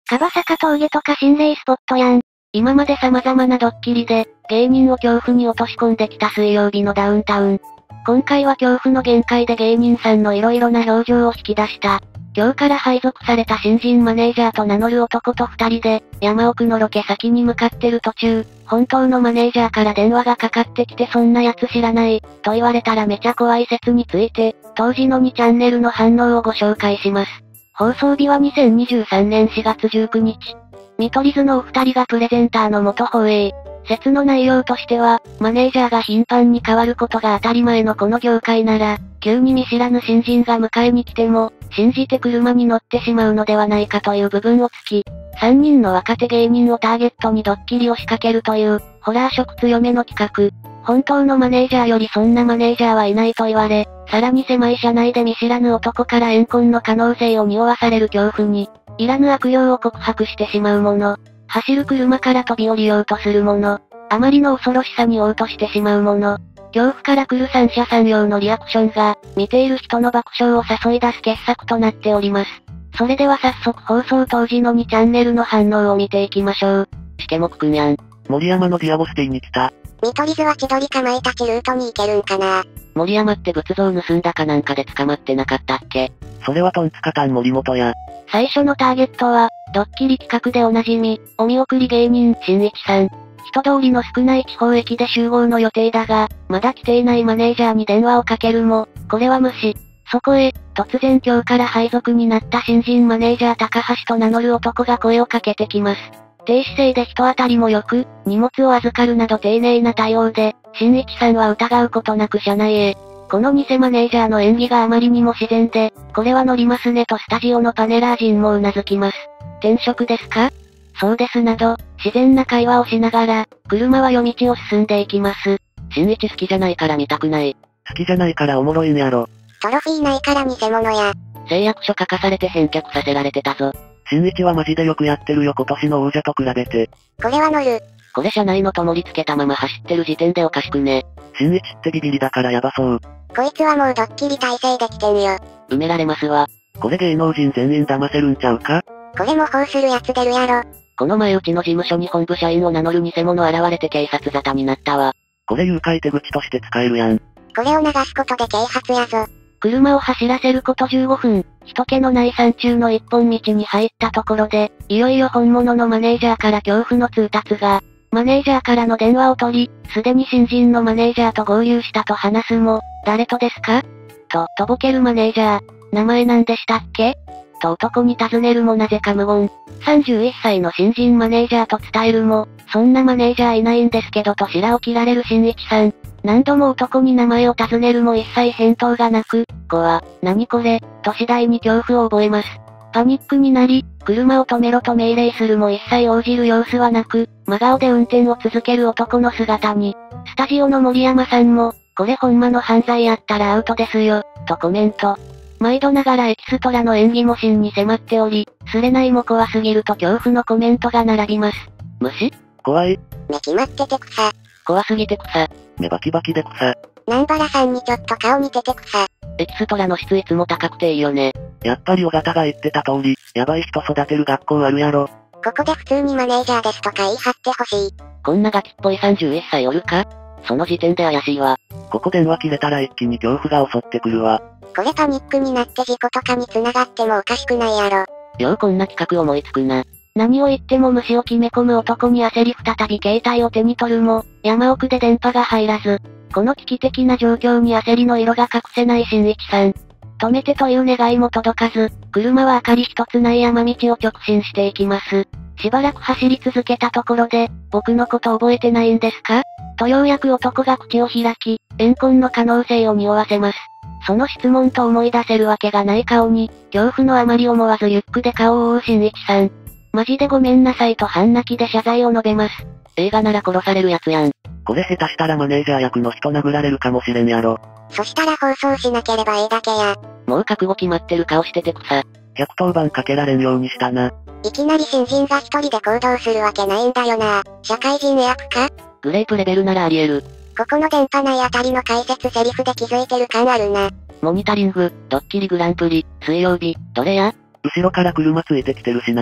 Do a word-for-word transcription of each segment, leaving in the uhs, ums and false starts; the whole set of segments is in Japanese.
樺坂峠とか心霊スポットやん。 今まで様々なドッキリで、芸人を恐怖に落とし込んできた水曜日のダウンタウン。今回は恐怖の限界で芸人さんの色々な表情を引き出した。今日から配属された新人マネージャーと名乗る男と二人で、山奥のロケ先に向かってる途中、本当のマネージャーから電話がかかってきてそんな奴知らない、と言われたらめちゃ怖い説について、当時のにチャンネルの反応をご紹介します。放送日はにせんにじゅうさんねんしがつじゅうくにち。見取り図のお二人がプレゼンターの元放映。説の内容としては、マネージャーが頻繁に変わることが当たり前のこの業界なら、急に見知らぬ新人が迎えに来ても、信じて車に乗ってしまうのではないかという部分を突き、さんにんの若手芸人をターゲットにドッキリを仕掛けるという、ホラー色強めの企画。本当のマネージャーよりそんなマネージャーはいないと言われ、さらに狭い車内で見知らぬ男から怨恨の可能性を匂わされる恐怖に、いらぬ悪霊を告白してしまうもの。走る車から飛び降りようとするもの。あまりの恐ろしさに嘔吐してしまうもの。恐怖から来る三者三様のリアクションが、見ている人の爆笑を誘い出す傑作となっております。それでは早速放送当時のにチャンネルの反応を見ていきましょう。 しけもくくんやん。森山のディアボスティに来た。 見取り図は千鳥かまいたちルートに行けるんかな。 森山って仏像盗んだかなんかで捕まってなかったっけ？ それはトンツカタン森本や。 最初のターゲットは、ドッキリ企画でおなじみ、お見送り芸人、しんいちさん。人通りの少ない地方駅で集合の予定だが、まだ来ていないマネージャーに電話をかけるも、これは無視。そこへ、突然今日から配属になった新人マネージャー高橋と名乗る男が声をかけてきます。低姿勢で人当たりも良く、荷物を預かるなど丁寧な対応で、しんいちさんは疑うことなく車内へ。この偽マネージャーの演技があまりにも自然で、これは乗りますねとスタジオのパネラー陣も頷きます。転職ですか？そうですなど、自然な会話をしながら、車は夜道を進んでいきます。 しんいち好きじゃないから見たくない。 好きじゃないからおもろいんやろ。 トロフィーないから偽物や。 誓約書書かされて返却させられてたぞ。 しんいちはマジでよくやってるよ今年の王者と比べて。 これは乗る。 これ車内の灯りつけたまま走ってる時点でおかしくね。 しんいちってビビリだからやばそう。 こいつはもうドッキリ体制できてんよ。 埋められますわ。 これ芸能人全員騙せるんちゃうか？ これ模倣するやつ出るやろ。 この前うちの事務所に本部社員を名乗る偽物現れて警察沙汰になったわ。 これ誘拐手口として使えるやん。 これを流すことで啓発やぞ。 車を走らせることじゅうごふん、人気のない山中の一本道に入ったところで、いよいよ本物のマネージャーから恐怖の通達が、マネージャーからの電話を取り、すでに新人のマネージャーと合流したと話すも、誰とですか？と、とぼけるマネージャー。名前なんでしたっけ？と男に尋ねるもなぜか無言。さんじゅういっさいの新人マネージャーと伝えるも、そんなマネージャーいないんですけどと白を切られるしんいちさん。何度も男に名前を尋ねるも一切返答がなく、子は、何これ、と次第に恐怖を覚えます。パニックになり、車を止めろと命令するも一切応じる様子はなく、真顔で運転を続ける男の姿に、スタジオの森山さんも、これほんまの犯罪やったらアウトですよ、とコメント。毎度ながらエキストラの演技も真に迫っており、すれないも怖すぎると恐怖のコメントが並びます。 無視？ 怖い。 目決まってて草。 怖すぎて草。 目バキバキで草。 南原さんにちょっと顔似てて草。 エキストラの質いつも高くていいよね。 やっぱり尾形が言ってた通り、やばい人育てる学校あるやろ。 ここで普通にマネージャーですとか言い張ってほしい。 こんなガキっぽいさんじゅういっさいおるか？その時点で怪しいわ。 ここ電話切れたら一気に恐怖が襲ってくるわ。 これパニックになって事故とかに繋がってもおかしくないやろ。 ようこんな企画思いつくな。 何を言っても虫を決め込む男に焦り再び携帯を手に取るも、山奥で電波が入らず、この危機的な状況に焦りの色が隠せないしんいちさん。止めてという願いも届かず、車は明かり一つない山道を直進していきます。しばらく走り続けたところで、僕のこと覚えてないんですか？とようやく男が口を開き、怨恨の可能性を匂わせます。その質問と思い出せるわけがない顔に、恐怖のあまり思わずリュックで顔を覆うしんいちさん。マジでごめんなさいと半泣きで謝罪を述べます。 映画なら殺されるやつやん。 これ下手したらマネージャー役の人殴られるかもしれんやろ。 そしたら放送しなければいいだけや。 もう覚悟決まってる顔してて草。 ひゃくとおばんかけられんようにしたな。 いきなり新人が一人で行動するわけないんだよな。社会人役か？ グレープレベルならあり得る。 ここの電波内あたりの解説セリフで気づいてる感あるな。 モニタリング、ドッキリグランプリ、水曜日、どれや？ 後ろから車ついてきてるしな。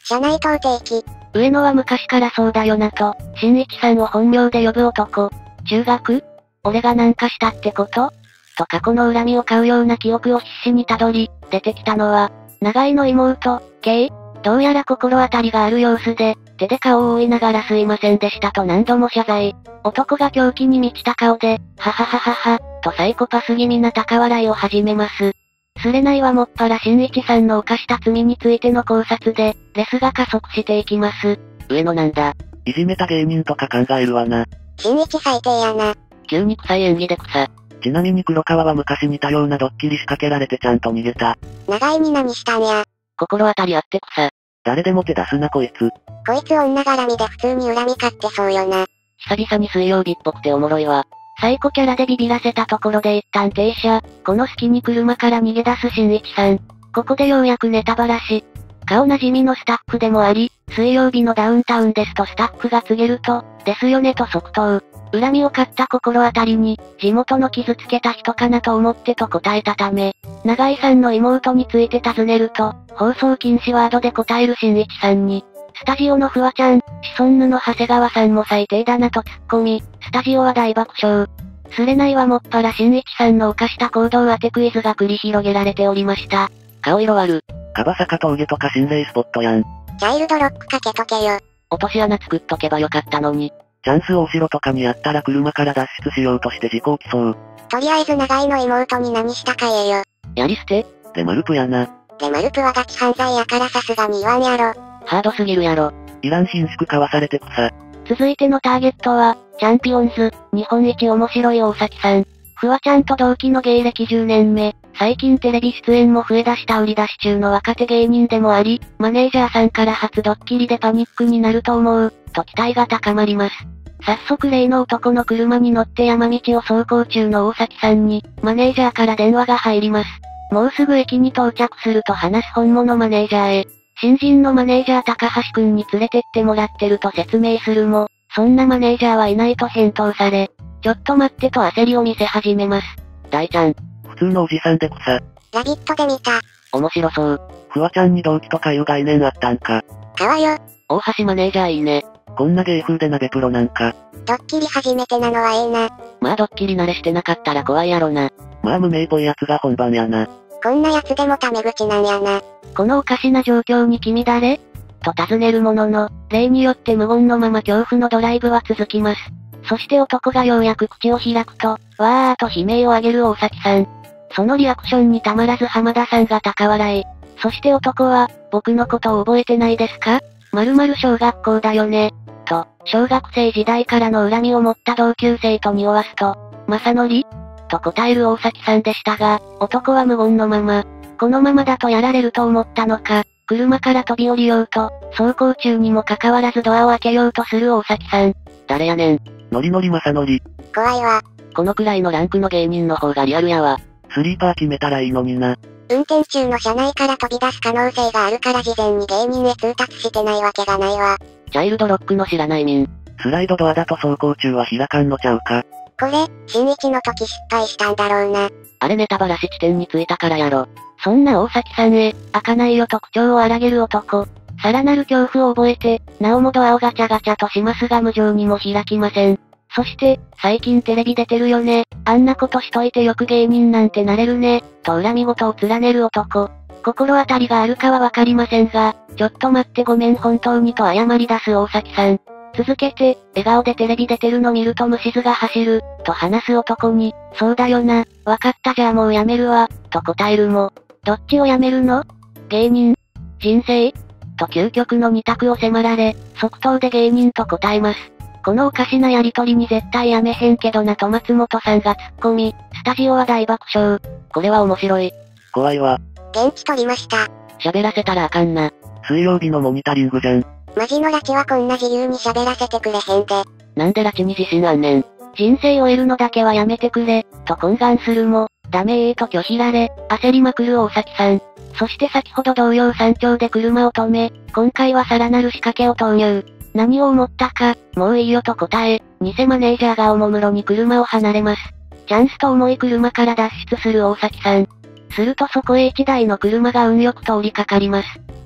社内投擲機。 上野は昔からそうだよなと、新一さんを本名で呼ぶ男。中学？俺がなんかしたってこと？と過去の恨みを買うような記憶を必死にたどり、出てきたのは、長井の妹、K？どうやら心当たりがある様子で、手で顔を覆いながらすいませんでしたと何度も謝罪。男が狂気に満ちた顔で、ははははは、とサイコパス気味な高笑いを始めます。スレナイはもっぱら新一さんの犯した罪についての考察で、レスが加速していきます。 上野なんだ。 いじめた芸人とか考えるわな。 新一最低やな。 急に臭い演技で草。 ちなみに黒川は昔似たようなドッキリ仕掛けられてちゃんと逃げた。 長井に何したんや。 心当たりあって草。 誰でも手出すなこいつ。 こいつ女絡みで普通に恨み買ってそうよな。 久々に水曜日っぽくておもろいわ。 サイコキャラでビビらせたところで一旦停車。この隙に車から逃げ出す新一さん。ここでようやくネタばらし。顔なじみのスタッフでもあり、水曜日のダウンタウンですとスタッフが告げると、ですよねと即答。恨みを買った心当たりに、地元の傷つけた人かなと思ってと答えたため、長井さんの妹について尋ねると、放送禁止ワードで答える新一さんに、スタジオのフワちゃん、シソンヌの長谷川さんも最低だなと突っ込み、スタジオは大爆笑。スレナイはもっぱら新一さんの犯した行動当てクイズが繰り広げられておりました。 顔色悪。 カバサカ峠とか心霊スポットやん。 チャイルドロックかけとけよ。 落とし穴作っとけばよかったのに。 チャンスをお城とかにあったら車から脱出しようとして事故起きそう。 とりあえず長井の妹に何したか言えよ。 やり捨て？ デマルプやな。 デマルプはガチ犯罪やからさすがに言わんやろ。 ハードすぎるやろ。 いらん伸縮かわされて草。 続いてのターゲットは、チャンピオンズ、日本一面白い大崎さん。フワちゃんと同期の芸歴じゅうねんめ、最近テレビ出演も増え出した売り出し中の若手芸人でもあり、マネージャーさんから初ドッキリでパニックになると思う、と期待が高まります。早速例の男の車に乗って山道を走行中の大崎さんに、マネージャーから電話が入ります。もうすぐ駅に到着すると話す本物マネージャーへ。新人のマネージャー高橋くんに連れてってもらってると説明するも、そんなマネージャーはいないと返答され、ちょっと待ってと焦りを見せ始めます。 大ちゃん。 普通のおじさんで草。 ラビットで見た。 面白そう。 フワちゃんに動機とかいう概念あったんか。 川よ。 大橋マネージャーいいね。 こんな芸風で鍋プロなんか。 ドッキリ初めてなのはええな。 まあドッキリ慣れしてなかったら怖いやろな。 まあ無名っぽいやつが本番やな。 こんなやつでもタメ口なんやな。 このおかしな状況に君誰？と尋ねるものの、例によって無言のまま恐怖のドライブは続きます。そして男がようやく口を開くと、わーと悲鳴を上げる大崎さん。そのリアクションにたまらず浜田さんが高笑い。そして男は、僕のことを覚えてないですか？〇〇小学校だよね。と、小学生時代からの恨みを持った同級生と匂わすと、正則？と答える大崎さんでしたが、男は無言のまま、このままだとやられると思ったのか、車から飛び降りようと、走行中にもかかわらずドアを開けようとする大崎さん。 誰やねん。 ノリノリマサノリ。 怖いわ。 このくらいのランクの芸人の方がリアルやわ。 スリーパー決めたらいいのにな。 運転中の車内から飛び出す可能性があるから事前に芸人へ通達してないわけがないわ。 チャイルドロックの知らない民。 スライドドアだと走行中は開かんのちゃうか。 これ、新一の時失敗したんだろうな。 あれネタバラシ地点に着いたからやろ。 そんな大崎さんへ、開かないよと口調を荒げる男。さらなる恐怖を覚えて、なおもドアをガチャガチャとしますが無情にも開きません。そして、最近テレビ出てるよね。あんなことしといてよく芸人なんてなれるね。と恨み事を連ねる男。心当たりがあるかはわかりませんが、ちょっと待ってごめん本当にと謝り出す大崎さん。続けて、笑顔でテレビ出てるの見ると虫唾が走る、と話す男に、そうだよな、わかったじゃあもうやめるわ、と答えるも、どっちをやめるの？芸人？人生？と究極の二択を迫られ、即答で芸人と答えます。このおかしなやりとりに絶対やめへんけどなと松本さんが突っ込み、スタジオは大爆笑。 これは面白い。 怖いわ。 現地取りました。 喋らせたらあかんな。 水曜日のモニタリングじゃん。 マジの拉致はこんな自由に喋らせてくれへんで。 なんで拉致に自信あんねん。 人生を得るのだけはやめてくれ、と懇願するも、ダメーと拒否られ、焦りまくる大崎さん。そして先ほど同様山頂で車を止め、今回はさらなる仕掛けを投入。何を思ったか、もういいよと答え、偽マネージャーがおもむろに車を離れます。チャンスと思い車から脱出する大崎さん。するとそこへ一台の車が運よく通りかかります。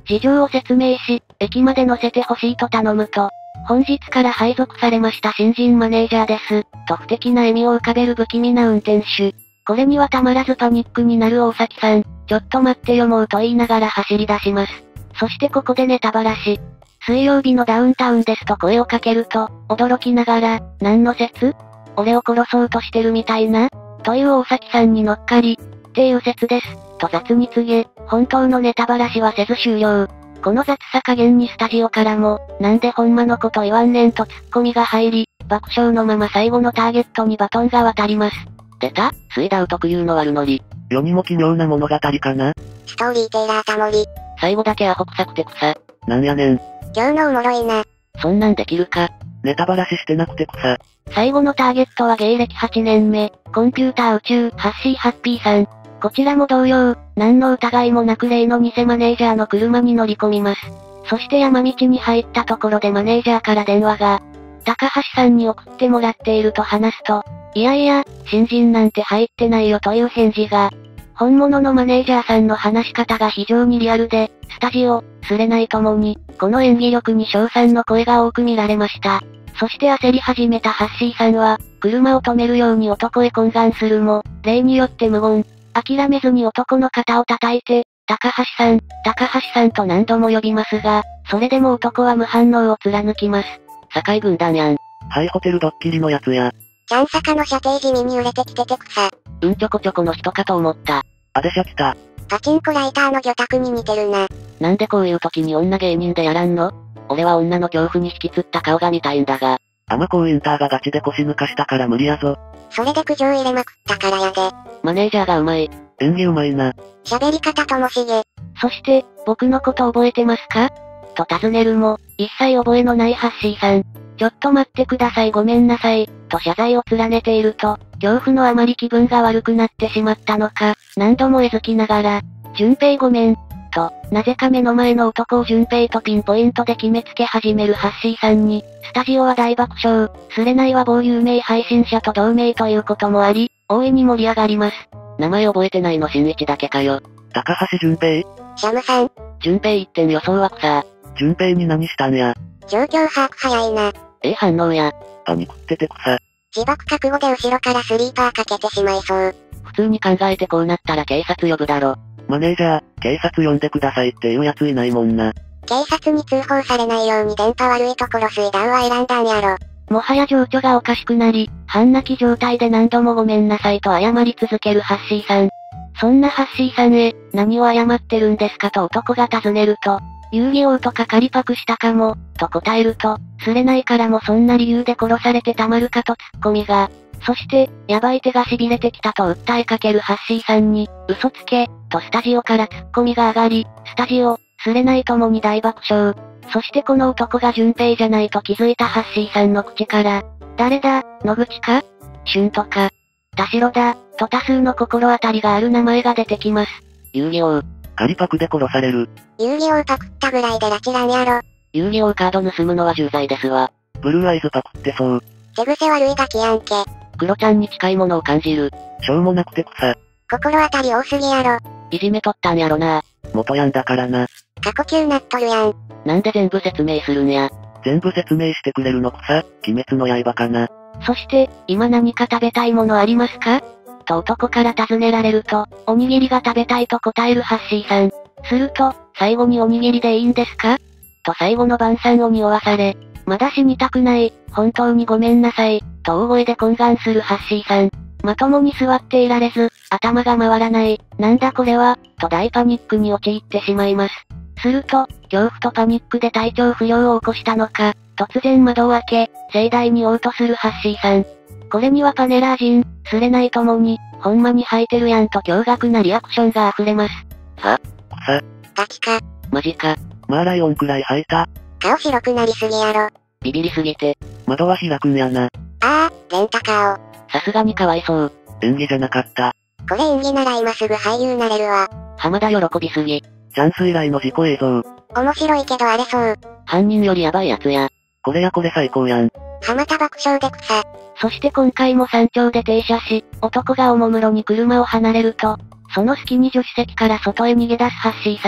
事情を説明し、駅まで乗せてほしいと頼むと、本日から配属されました新人マネージャーです、と不敵な笑みを浮かべる不気味な運転手。これにはたまらずパニックになる大崎さん、ちょっと待ってよもうと言いながら走り出します。そしてここでネタばらし。水曜日のダウンタウンですと声をかけると、驚きながら、何の説？俺を殺そうとしてるみたいな？という大崎さんに乗っかり、っていう説です、と雑に告げ、本当のネタばらしはせず終了。この雑さ加減にスタジオからも、なんでほんまのこと言わんねんとツッコミが入り、爆笑のまま最後のターゲットにバトンが渡ります。 出た？スイダウ特有の悪ノリ。 世にも奇妙な物語かな？ ストーリーテイラータモリ。 最後だけアホ臭くて草。 なんやねん。 今日のおもろいな。 そんなんできるか？ ネタばらししてなくて草。 最後のターゲットは芸歴はちねんめ、コンピューター宇宙、ハッシーハッピーさん。こちらも同様、何の疑いもなく例の偽マネージャーの車に乗り込みます。そして山道に入ったところでマネージャーから電話が、高橋さんに送ってもらっていると話すと、いやいや、新人なんて入ってないよという返事が、本物のマネージャーさんの話し方が非常にリアルで、スタジオ、スレナイともに、この演技力に称賛の声が多く見られました。そして焦り始めたハッシーさんは、車を止めるように男へ懇願するも、例によって無言。諦めずに男の肩を叩いて、高橋さん、高橋さんと何度も呼びますが、それでも男は無反応を貫きます。 堺軍団やん。 ハイホテルドッキリのやつや。 キャンサカの射程地味に売れてきてて草。 うんちょこちょこの人かと思った。 あでしゃ来た。 パチンコライターの魚拓に似てるな。 なんでこういう時に女芸人でやらんの？俺は女の恐怖に引きつった顔が見たいんだが。 アマコーインターがガチで腰抜かしたから無理やぞ。 それで苦情入れまくったからやで。 マネージャーがうまい。 演技うまいな。 喋り方ともしげ。 そして、僕のこと覚えてますか？と尋ねるも、一切覚えのないハッシーさん。ちょっと待ってくださいごめんなさい、と謝罪を連ねていると、恐怖のあまり気分が悪くなってしまったのか、何度もえずきながら、順平ごめん、と、なぜか目の前の男を順平とピンポイントで決めつけ始めるハッシーさんに、スタジオは大爆笑、スレナイは某有名配信者と同盟ということもあり、大いに盛り上がります。 名前覚えてないの新一だけかよ。 高橋純平？ シャムさん。 純平一点予想は草。 純平に何したんや。 状況把握早いな。 ええ反応や。 パニクってて草。 自爆覚悟で後ろからスリーパーかけてしまいそう。 普通に考えてこうなったら警察呼ぶだろ。 マネージャー、警察呼んでくださいっていうやついないもんな。 警察に通報されないように電波悪いところ水ダウは選んだんやろ。 もはや情緒がおかしくなり、半泣き状態で何度もごめんなさいと謝り続けるハッシーさん。そんなハッシーさんへ、何を謝ってるんですかと男が尋ねると、遊戯王とか借りパクしたかも、と答えると、すれないからもそんな理由で殺されてたまるかとツッコミが。そして、やばい手が痺れてきたと訴えかけるハッシーさんに、嘘つけ、とスタジオからツッコミが上がり、スタジオ、すれないともに大爆笑。そしてこの男が順平じゃないと気づいたハッシーさんの口から、誰だ、野口か？俊とか、田代だ、と多数の心当たりがある名前が出てきます。 遊戯王。 仮パクで殺される。 遊戯王パクったぐらいで拉致らんやろ。 遊戯王カード盗むのは重罪ですわ。 ブルーアイズパクってそう。 手癖悪いガキやんけ。 クロちゃんに近いものを感じる。 しょうもなくて草。 心当たり多すぎやろ。 いじめとったんやろな。 元ヤンだからな。 過去形なっとるやん。 なんで全部説明するんや。 全部説明してくれるの草、鬼滅の刃かな。 そして、今何か食べたいものありますか？と男から尋ねられると、おにぎりが食べたいと答えるハッシーさん。すると、最後におにぎりでいいんですか？と最後の晩餐を匂わされ、まだ死にたくない、本当にごめんなさい、と大声で懇願するハッシーさん。まともに座っていられず、頭が回らない、なんだこれは、と大パニックに陥ってしまいます。すると、恐怖とパニックで体調不良を起こしたのか、突然窓を開け、盛大に嘔吐するハッシーさん。これにはパネラー人、すれないともに、ほんまに吐いてるやんと驚愕なリアクションが溢れます。 は？ 草。 ガキか。 マジか。 マーライオンくらい吐いた。 顔白くなりすぎやろ。 ビビりすぎて。 窓は開くんやな。 ああ、レンタカーを。 さすがにかわいそう。 演技じゃなかった。 これ演技なら今すぐ俳優なれるわ。 浜田喜びすぎ。 チャンス以来の事故映像。 面白いけど荒れそう。 犯人よりヤバいやつや。 これやこれ最高やん。 浜田爆笑で草。 そして今回も山頂で停車し、男がおもむろに車を離れると、その隙に助手席から外へ逃げ出すハッシーさん。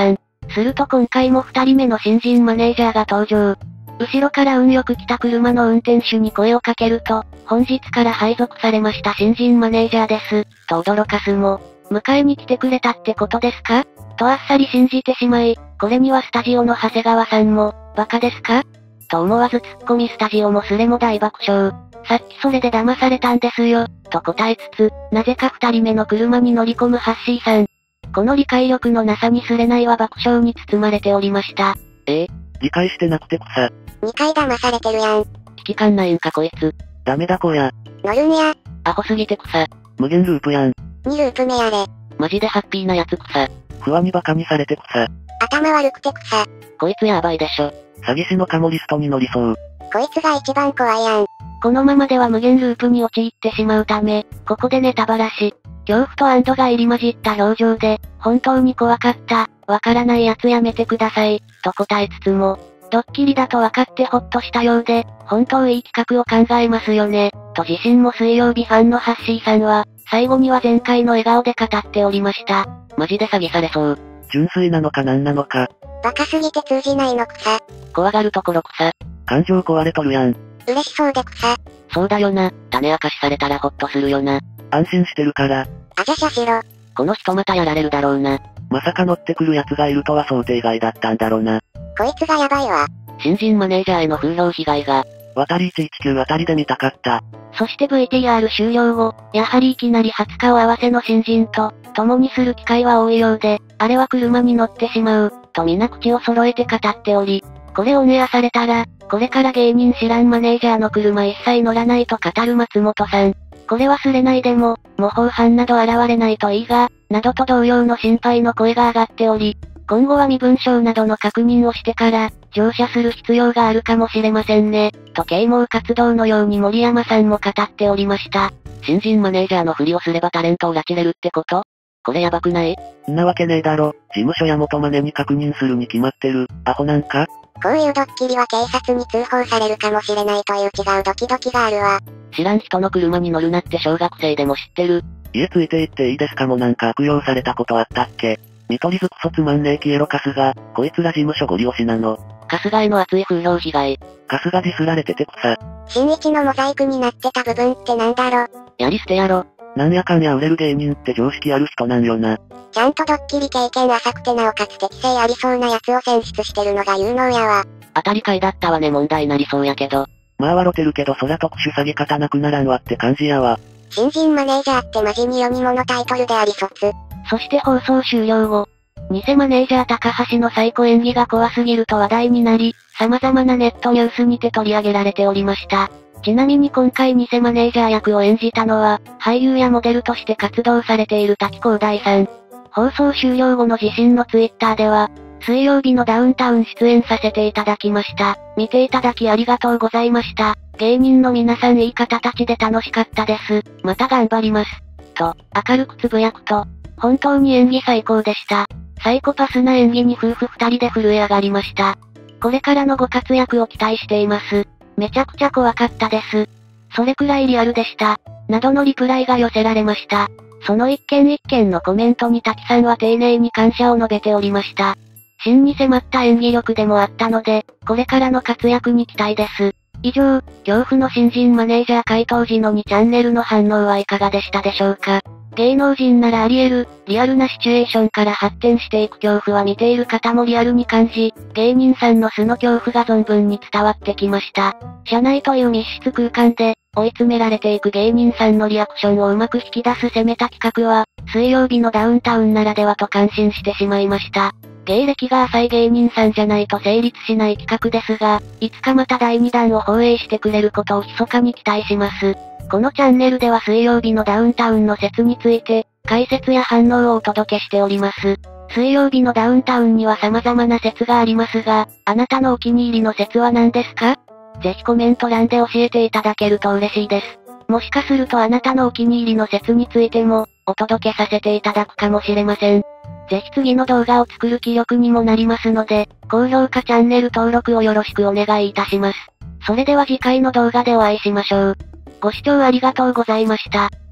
すると今回も二人目の新人マネージャーが登場。後ろから運よく来た車の運転手に声をかけると、本日から配属されました新人マネージャーです、と驚かすも、迎えに来てくれたってことですかとあっさり信じてしまい、これにはスタジオの長谷川さんも、バカですかと思わず突っ込みスタジオもすれも大爆笑。さっきそれで騙されたんですよ、と答えつつ、なぜか二人目の車に乗り込むハッシーさん。この理解力のなさにすれないは爆笑に包まれておりました。 ええ理解してなくて草。 にかい騙されてるやん。 危機感ないんかこいつ。 ダメだこや。 乗るんや。 アホすぎて草。 無限ループやん。 にループ目やれ。 マジでハッピーなやつ草。 不安にバカにされて草。 頭悪くて草。 こいつやばいでしょ。 詐欺師のカモリストに乗りそう。 こいつが一番怖いやん。 このままでは無限ループに陥ってしまうため、ここでネタバラシ。恐怖と安堵が入り混じった表情で、本当に怖かった、わからないやつやめてください、と答えつつも、ドッキリだと分かってほっとしたようで、本当いい企画を考えますよね、と自身も水曜日ファンのハッシーさんは、最後には前回の笑顔で語っておりました。 マジで詐欺されそう。 純粋なのか何なのか。 バカすぎて通じないの草。 怖がるところ草。 感情壊れとるやん。 嬉しそうで草。 そうだよな、種明かしされたらホッとするよな。 安心してるから。 あじゃしゃしろ。 この人またやられるだろうな。 まさか乗ってくる奴がいるとは想定外だったんだろうな。 こいつがやばいわ。 新人マネージャーへの風評被害が。 渡りいちいちきゅうあたりで見たかった。 そして ブイティーアール 終了後、やはりいきなり初顔合わせの新人と、共にする機会は多いようで、あれは車に乗ってしまう、と皆口を揃えて語っており、これオンエアされたら、これから芸人知らんマネージャーの車一切乗らないと語る松本さん。これ忘れないでも、模倣犯など現れないといいが、などと同様の心配の声が上がっており、今後は身分証などの確認をしてから、乗車する必要があるかもしれませんね、と啓蒙活動のように森山さんも語っておりました。 新人マネージャーのふりをすればタレントを拉致れるってこと？これやばくない？ んなわけねえだろ。事務所や元マネに確認するに決まってる。アホなんか？ こういうドッキリは警察に通報されるかもしれないという違うドキドキがあるわ。 知らん人の車に乗るなって小学生でも知ってる。 家ついて行っていいですかもなんか悪用されたことあったっけ？見取り図クソつまんねえ消えろ春日。こいつら事務所ゴリ押しなの。 春日への熱い風評被害。 春日ディスられてて草。 新一のモザイクになってた部分ってなんだろ。 やり捨てやろ。 なんやかんや売れる芸人って常識ある人なんよな。 ちゃんとドッキリ経験浅くてなおかつ適性ありそうなやつを選出してるのが有能やわ。 当たり会だったわね問題なりそうやけど。 まあ笑てるけどそら特殊詐欺方なくならんわって感じやわ。 新人マネージャーってマジに読み物タイトルであり卒。 そして放送終了後、偽マネージャー高橋の最高演技が怖すぎると話題になり、様々なネットニュースにて取り上げられておりました。ちなみに今回偽マネージャー役を演じたのは、俳優やモデルとして活動されている滝光大さん。放送終了後の自身のツイッターでは、水曜日のダウンタウン出演させていただきました。見ていただきありがとうございました。芸人の皆さんいい方たちで楽しかったです。また頑張ります。と、明るくつぶやくと、本当に演技最高でした。サイコパスな演技に夫婦二人で震え上がりました。これからのご活躍を期待しています。めちゃくちゃ怖かったです。それくらいリアルでした。などのリプライが寄せられました。その一件一件のコメントに滝さんは丁寧に感謝を述べておりました。真に迫った演技力でもあったので、これからの活躍に期待です。以上、恐怖の新人マネージャー回答時のにチャンネルの反応はいかがでしたでしょうか。芸能人ならあり得る、リアルなシチュエーションから発展していく恐怖は見ている方もリアルに感じ、芸人さんの素の恐怖が存分に伝わってきました。社内という密室空間で、追い詰められていく芸人さんのリアクションをうまく引き出す攻めた企画は、水曜日のダウンタウンならではと感心してしまいました。芸歴が浅い芸人さんじゃないと成立しない企画ですが、いつかまただいにだんを放映してくれることを密かに期待します。このチャンネルでは水曜日のダウンタウンの説について、解説や反応をお届けしております。水曜日のダウンタウンには様々な説がありますが、あなたのお気に入りの説は何ですか？ぜひコメント欄で教えていただけると嬉しいです。もしかするとあなたのお気に入りの説についても、お届けさせていただくかもしれません。ぜひ次の動画を作る気力にもなりますので、高評価チャンネル登録をよろしくお願いいたします。それでは次回の動画でお会いしましょう。ご視聴ありがとうございました。